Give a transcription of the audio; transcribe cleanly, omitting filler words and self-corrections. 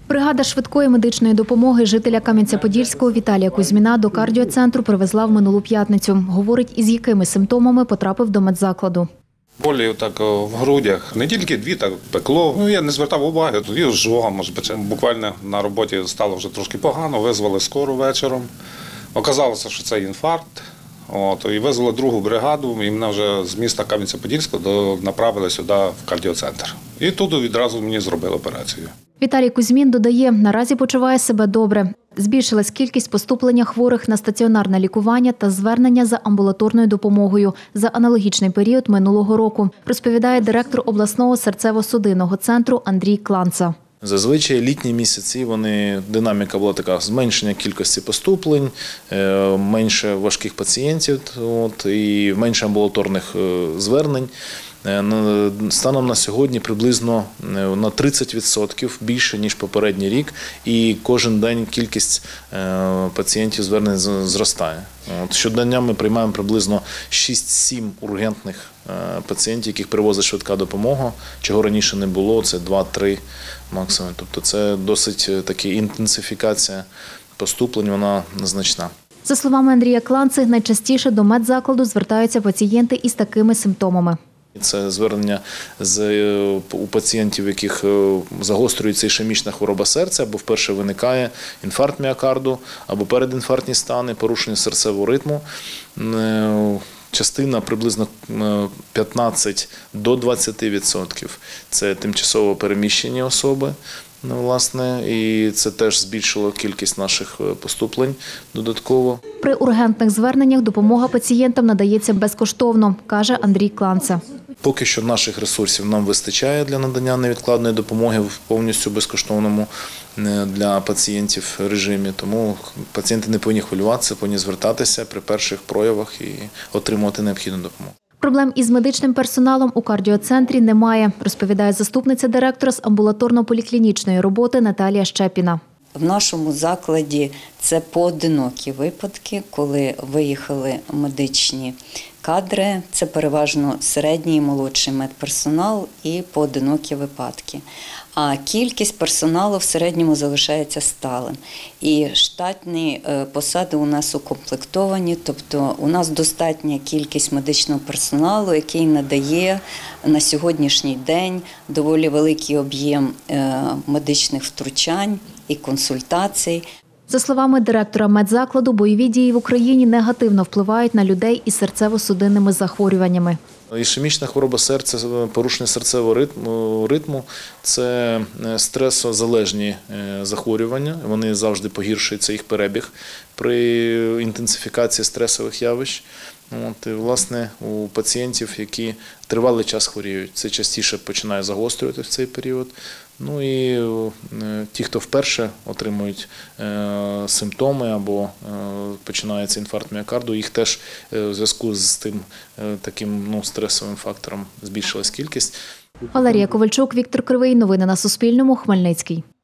Бригада швидкої медичної допомоги жителя Кам'янця-Подільського Віталія Кузьміна до кардіоцентру привезла в минулу п'ятницю. Говорить, із якими симптомами потрапив до медзакладу. Болі так в грудях, не тільки дві, так пекло. Я не звертав уваги, тоді жога, може бути. Буквально на роботі стало вже трошки погано, визвали скору вечором. Оказалося, що це інфаркт. І визвали другу бригаду, і мене вже з міста Кам'янця-Подільського направили сюди, в кардіоцентр. І тут відразу мені зробили операцію. Віталій Кузьмін додає, наразі почуває себе добре. Збільшилась кількість поступлення хворих на стаціонарне лікування та звернення за амбулаторною допомогою за аналогічний період минулого року, розповідає директор обласного серцево-судинного центру Андрій Кланца. Зазвичай літні місяці динаміка була така: зменшення кількості поступлень, менше важких пацієнтів і менше амбулаторних звернень. Станом на сьогодні приблизно на 30% більше, ніж попередній рік, і кожен день кількість пацієнтів звернень зростає. Щодня ми приймаємо приблизно 6-7 ургентних пацієнтів, яких привозить швидка допомога, чого раніше не було, це 2-3 максимум. Тобто це досить така інтенсифікація поступлень, вона значна. За словами Андрія Кланци, найчастіше до медзакладу звертаються пацієнти із такими симптомами. Це звернення у пацієнтів, у яких загострюється ішемічна хвороба серця, або вперше виникає інфаркт міокарду, або передінфарктні стани, порушення серцевого ритму. Частина приблизно 15 до 20% – це тимчасово переміщені особи. І це теж збільшило кількість наших поступлень додатково. При ургентних зверненнях допомога пацієнтам надається безкоштовно, каже Андрій Кланца. Поки що наших ресурсів нам вистачає для надання невідкладної допомоги в повністю безкоштовному для пацієнтів режимі. Тому пацієнти не повинні хвилюватися, повинні звертатися при перших проявах і отримувати необхідну допомогу. Проблем із медичним персоналом у кардіоцентрі немає, розповідає заступниця директора з амбулаторно-поліклінічної роботи Наталія Щепіна. В нашому закладі це поодинокі випадки, коли виїхали медичні кадри, це переважно середній і молодший медперсонал і поодинокі випадки. А кількість персоналу в середньому залишається сталим. І штатні посади у нас укомплектовані, тобто у нас достатня кількість медичного персоналу, який надає на сьогоднішній день доволі великий об'єм медичних втручань і консультацій. За словами директора медзакладу, бойові дії в Україні негативно впливають на людей із серцево-судинними захворюваннями. Ішемічна хвороба серця, порушення серцевого ритму – це стресозалежні захворювання. Вони завжди погіршуються, їх перебіг при інтенсифікації стресових явищ. Власне, у пацієнтів, які тривалий час хворіють, це частіше починає загострюватися в цей період. І ті, хто вперше отримують симптоми або починається інфаркт міокарду, їх теж у зв'язку з тим таким стресовим фактором збільшилась кількість. Валерія Ковальчук, Віктор Кривий. Новини на Суспільному. Хмельницький.